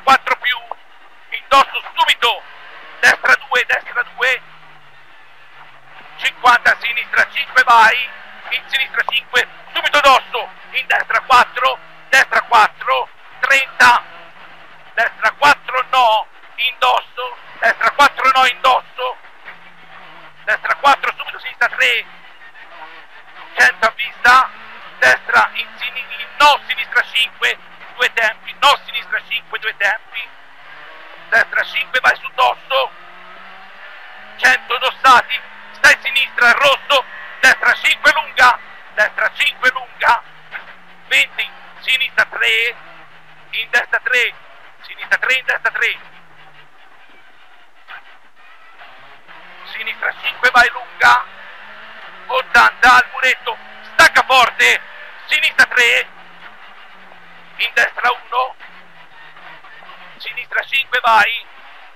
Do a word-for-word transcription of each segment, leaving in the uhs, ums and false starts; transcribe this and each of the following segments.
quattro più, indosso subito, destra due, destra due, cinquanta, sinistra cinque, vai, in sinistra cinque, subito dosso, in destra quattro, destra quattro, trenta, destra quattro no, indosso, destra quattro no, indosso, destra quattro, subito sinistra tre, cento a vista, destra in, sin in no, sinistra cinque, due tempi, no, sinistra cinque, due tempi, destra cinque, vai su dosso, cento dossati, stai sinistra, rosso, destra cinque lunga, destra cinque lunga, venti, sinistra tre, in destra tre, sinistra tre, in destra tre, sinistra cinque, vai lunga, ottanta al muretto, stacca forte, sinistra tre, in destra uno, sinistra cinque, vai,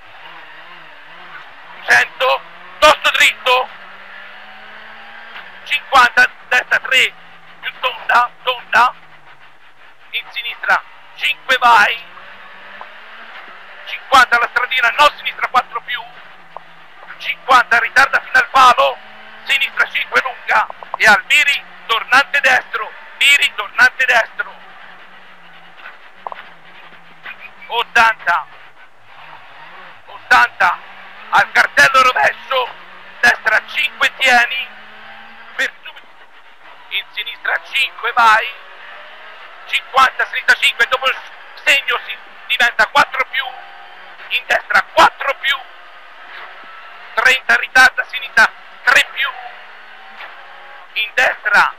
cento, dosso dritto, cinquanta, destra tre, più tonda, tonda, in sinistra cinque, vai, cinquanta alla stradina, no, sinistra quattro più, cinquanta, ritarda fino al palo, sinistra cinque lunga, e al Miri, tornante destro, Miri, tornante destro, ottanta, ottanta, al cartello rovescio, destra cinque, tieni, per subito, in sinistra cinque, vai, cinquanta, sinistra cinque, dopo il segno si diventa quattro più, in destra quattro più, trenta, ritarda, sinistra tre più, in destra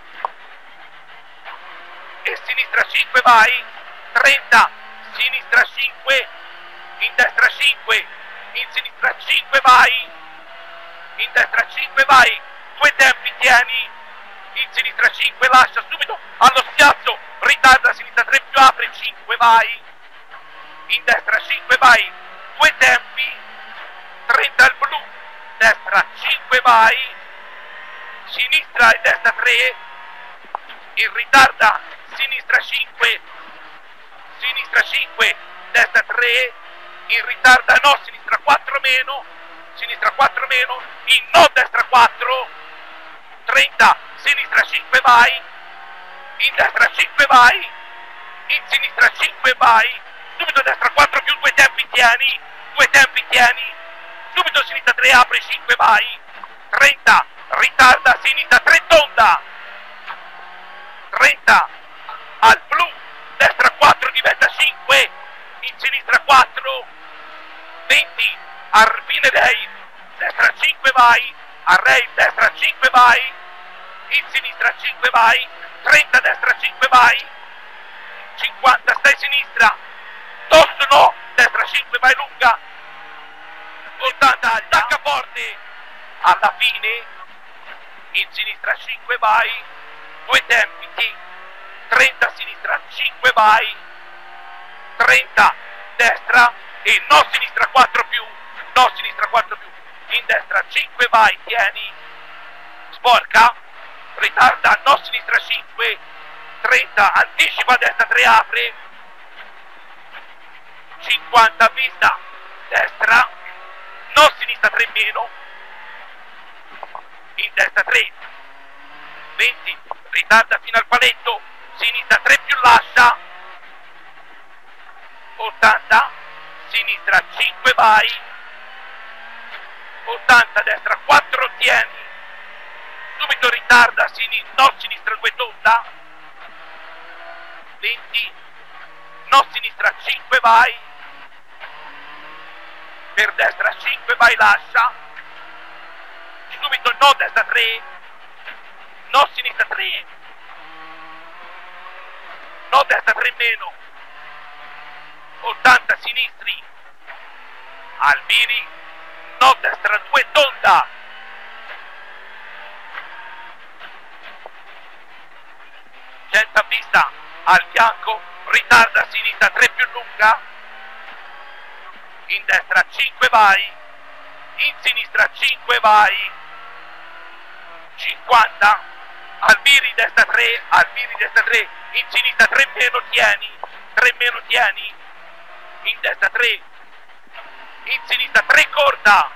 e sinistra cinque, vai, trenta, sinistra cinque, in destra cinque, in sinistra cinque, vai, in destra cinque, vai, due tempi, tieni, in sinistra cinque, lascia subito allo spiazzo, ritarda, sinistra tre più, apre, cinque, vai, in destra cinque, vai, due tempi, trenta al blu, destra cinque, vai, sinistra e destra tre, in ritarda, sinistra cinque, sinistra cinque, destra tre, in ritarda no, sinistra quattro meno, sinistra quattro meno, in no, destra quattro, trenta, sinistra cinque, vai, in destra cinque, vai, in sinistra cinque, vai, subito destra quattro più, due tempi, tieni, due tempi, tieni, subito sinistra tre, apre, cinque, vai, trenta, ritarda, sinistra tre, tonda, trenta, al blu, destra quattro, diventa cinque, in sinistra quattro, venti, Arbine Rail, destra cinque, vai, a Rail, destra cinque, vai, in sinistra cinque, vai, trenta, destra cinque, vai, cinquanta, stai sinistra, tosto no, destra cinque, vai lunga, ottanta, attacca forte, alla fine, in sinistra cinque, vai, due tempi, T, trenta, sinistra cinque, vai, trenta, destra, e no, sinistra quattro più, no, sinistra quattro più, in destra cinque, vai, tieni, sporca, ritarda, no, sinistra cinque, trenta, anticipa, destra tre, apre, cinquanta, vista, destra, no, sinistra tre meno, in destra tre, venti, ritarda fino al paletto, sinistra tre più, lascia, ottanta, sinistra cinque, vai, ottanta, destra quattro, tieni, subito ritarda, sinistra, no, sinistra due, tonda, venti, no, sinistra cinque, vai, per destra cinque, vai, lascia, subito no, destra tre, no, sinistra tre, no, destra tre meno, ottanta, sinistri, Almiri, no, destra due, tonda, cento a vista, al fianco, ritarda, sinistra tre più lunga, in destra cinque, vai, in sinistra cinque, vai, cinquanta, Almiri, destra tre, Almiri, destra tre, in sinistra tre meno, tieni, tre meno, tieni, in destra tre, in sinistra tre corta,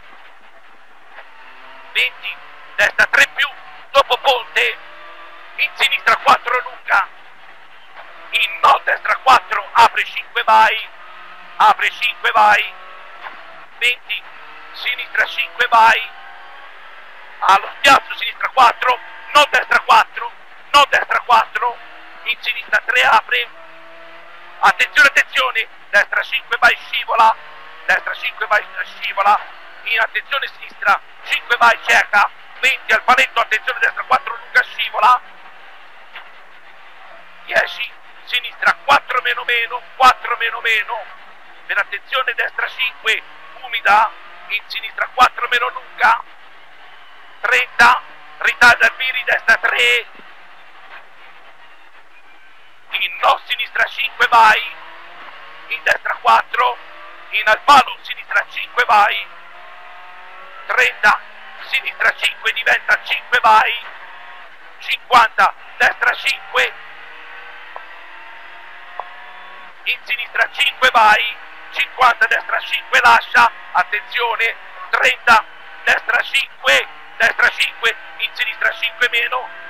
venti, destra tre più, dopo ponte, in sinistra quattro lunga, in no destra quattro, apre cinque vai, apre cinque vai, venti, sinistra cinque vai, allo spiazzo sinistra quattro, no destra quattro, no destra quattro, in sinistra tre apre, attenzione attenzione, destra cinque vai scivola, destra cinque vai scivola, in attenzione sinistra cinque vai cieca, venti al paletto, attenzione destra quattro lunga scivola, dieci, sinistra quattro meno meno, quattro meno meno, per attenzione destra cinque, umida, in sinistra quattro meno lunga, trenta, ritarda il Viri, destra tre, in no sinistra cinque vai, in destra quattro, in al palo sinistra cinque vai, trenta, sinistra cinque diventa cinque vai, cinquanta, destra cinque, in sinistra cinque vai, cinquanta, destra cinque lascia, attenzione, trenta, destra cinque, destra cinque, in sinistra cinque meno,